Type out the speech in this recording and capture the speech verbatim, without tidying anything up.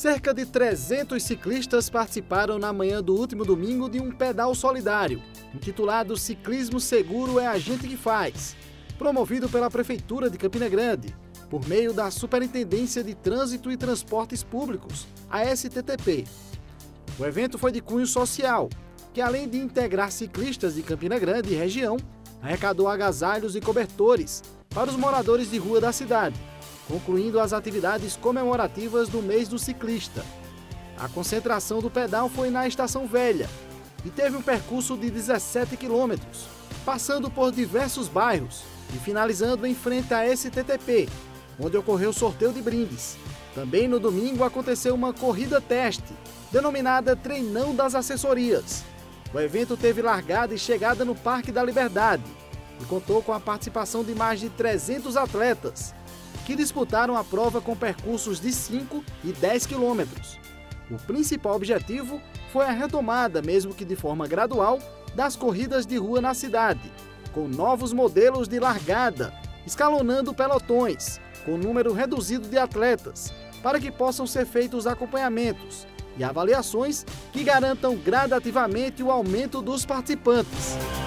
Cerca de trezentos ciclistas participaram na manhã do último domingo de um pedal solidário, intitulado Ciclismo Seguro é a Gente que Faz, promovido pela Prefeitura de Campina Grande, por meio da Superintendência de Trânsito e Transportes Públicos, a S T T P. O evento foi de cunho social, que além de integrar ciclistas de Campina Grande e região, arrecadou agasalhos e cobertores para os moradores de rua da cidade, concluindo as atividades comemorativas do mês do ciclista. A concentração do pedal foi na Estação Velha e teve um percurso de dezessete quilômetros, passando por diversos bairros e finalizando em frente à S T T P, onde ocorreu sorteio de brindes. Também no domingo aconteceu uma corrida teste, denominada Treinão das Assessorias. O evento teve largada e chegada no Parque da Liberdade e contou com a participação de mais de trezentos atletas, que disputaram a prova com percursos de cinco e dez quilômetros. O principal objetivo foi a retomada, mesmo que de forma gradual, das corridas de rua na cidade, com novos modelos de largada, escalonando pelotões, com número reduzido de atletas, para que possam ser feitos acompanhamentos e avaliações que garantam gradativamente o aumento dos participantes.